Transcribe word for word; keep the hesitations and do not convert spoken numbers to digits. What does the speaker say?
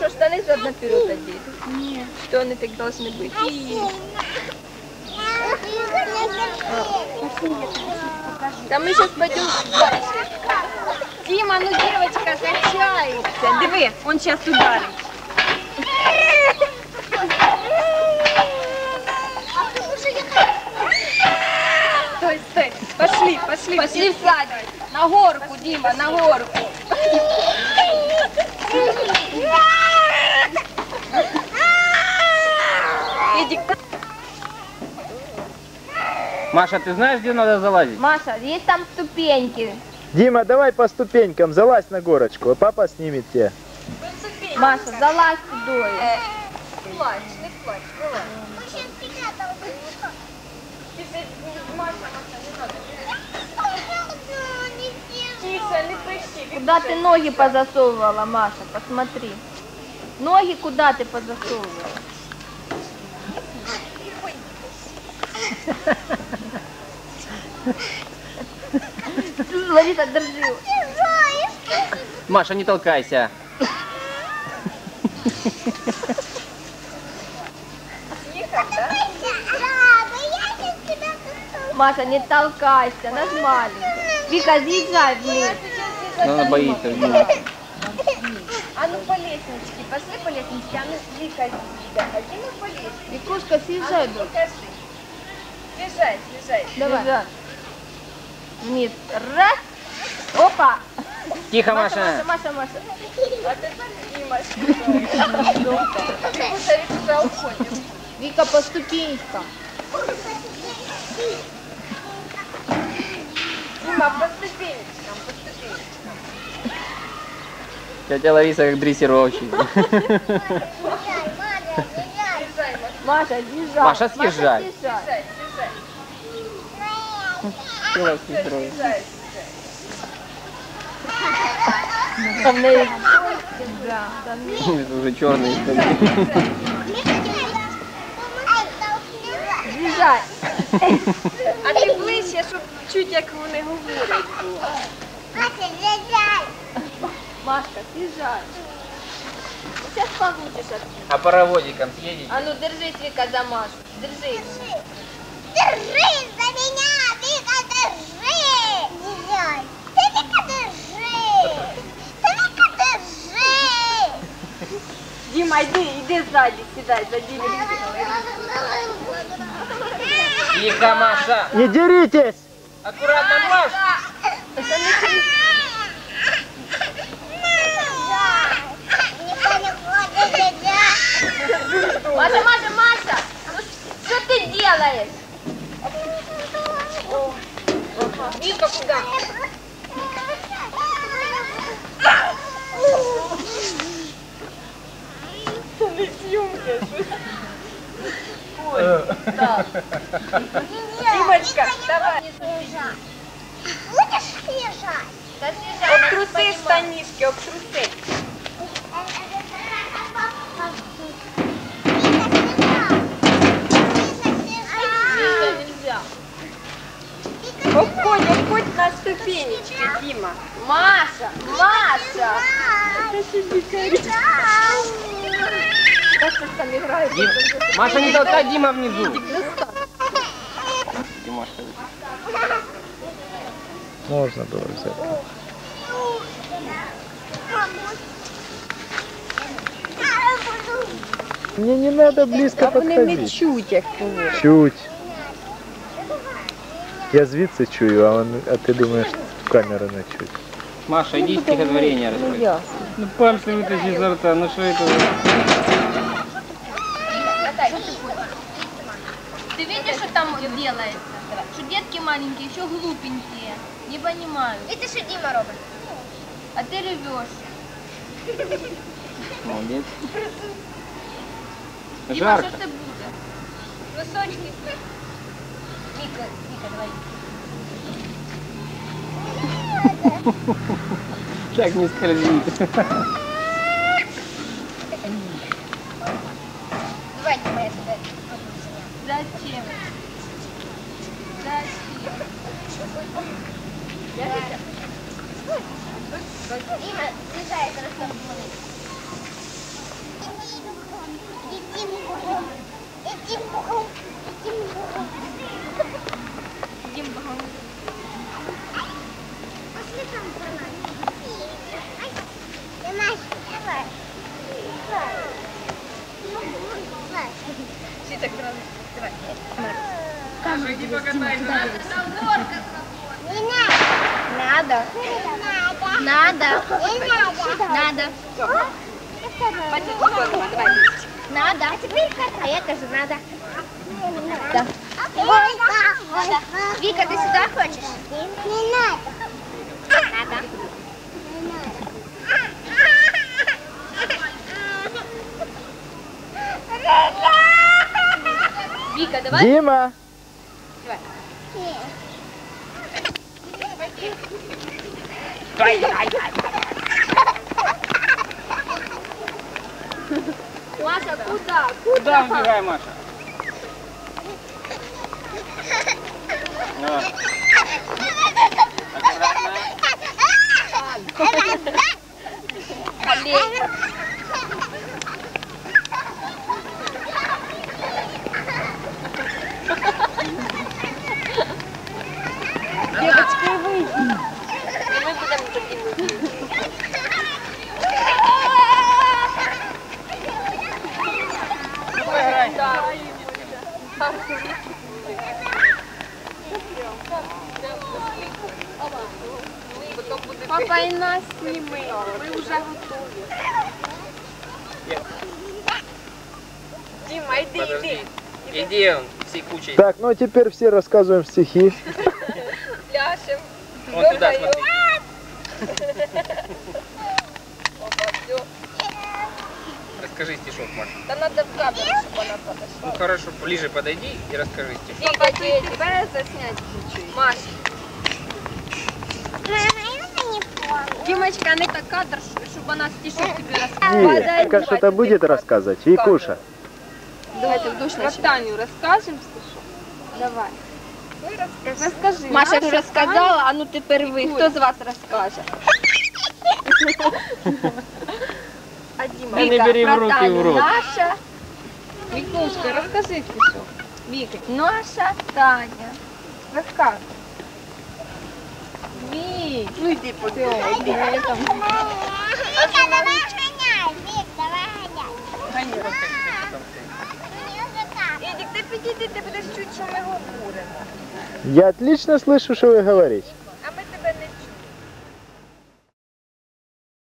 что, штаны задом наперед одеть? Нет. Что они так должны быть? Да мы сейчас пойдем дальше. Дима, ну девочка, качается. Диви, он сейчас ударит. Стой, стой. Пошли, пошли. Пошли в садик. На горку, Дима, на горку. Иди. Маша, ты знаешь, где надо залазить? Маша, есть там ступеньки. Дима, давай по ступенькам, залазь на горочку, а папа снимет тебя. Маша, залазь туда. Не плачь, не плачь, вылазь. Маша, Маша, не надо. Тише, не пищи. Куда ты ноги позасовывала, Маша? Посмотри. Ноги куда ты позасовывала? Лариса, держи. Маша, не толкайся. Маша, не толкайся, она ж маленькая. Вика, съезжай вниз. Но она боится. Дима. А ну по лестничке, пошли по лестничке, а ну Вика, а Дима по лестничке. Викушка, съезжай, дочь. Покажи. Съезжай, съезжай. Давай. Вниз. Раз. Опа. Тихо, Маша, Маша. Маша, Маша, Маша. А теперь Дима съезжай. Викуша, Викуша, уходим. Вика, по ступенькам. Дима, по ступенечкам, по ступенечкам. Тетя Лариса как дрессировщик. Маша, съезжай. Маша, съезжай. Съезжай, съезжай. Что вас не строит? Съезжай, Там на да, там Это уже черные штаны. съезжай. А ти ближче, щоб чуть як вони говорять було. Машка, съезжай. Сейчас получишь от меня. А паровозиком съедете? А ну держись, Вика, за Машу. Держись. Держись за меня, Вика, держи! Ты, Вика, держи! Ты, Вика, держи! Дима, иди, иди сзади, седай, за Димой. Тихо, Маша. Не деритесь! Аккуратно, Маша. Маша, Маша, Маша! Ну что ты делаешь? Вика, куда? Не съемка. Да. Димочка, давай. Будешь лежать? Да съезжай, Обтруси штанишки, обтруси. Вика, нельзя. Обходь, обходь на ступенечки, Дима. Маша, Маша! Как ты там играешь? Дим... Маша, не толкай, Дима внизу. Димашка. Можно было взять. Мне не надо близко подходить. чуть, як говорять. Чуть. Я звідси чую, а, он, а ти думаєш, камера не чуть. Маша, иди стихотворение рассказывай. Ну пальцы вытащи изо рта, ну что это? Ты видишь, что там делается? Что детки маленькие, еще глупенькие. Не понимаю. Это что Дима робит? А ты ревешь. Молодец. Дима, Жарко. что ты будешь? Височки. Вика, Вика, давай. Так не скользит. Давай, Дима, я туда. Зачем? Зачем? Дима, съезжай, хорошо. иди покатайся. Надо. Надо. Надо. Надо. А теперь катай. А это же надо. Да. Вика, ты сюда хочешь? Не надо. Надо. Вика, давай. Дима! Маша, куда? Куда убегай, Маша? Ну. Девочки, выйди. И мы будем такими. Папа, и нас сними. Мы уже готовы. Дима, иди, Подожди. иди. Иди он всей кучей. Так, ну а теперь все рассказываем стихи. Пляшем. Вот туда смотри. Расскажи стишок, Маша. Да надо в камеру, чтобы она подошла. Ну хорошо, ближе подойди и расскажи стишок. Вика, ты тебя заснять хочу. Маш, Димочка, не так кадр, чтобы она стишок тебе И рассказала. Вика что-то будет рассказывать. Викуша. давайте в душ начнем. Таню расскажем стишок? Давай. Расскажи. Маша вже розказала, а ну тепер ви. Хто з вас розкаже? А Дима? Да не бери в про руки Таню. в рот. Наша, Викушка, расскажи стишок. Вика, наша Таня. рассказывай. Вик, ну иди по Вика, давай гоняй. Вик, давай гоняй. Эдик, ты підійди, ти будеш чути, що ми говоримо. Я отлично слышу, что вы говорите.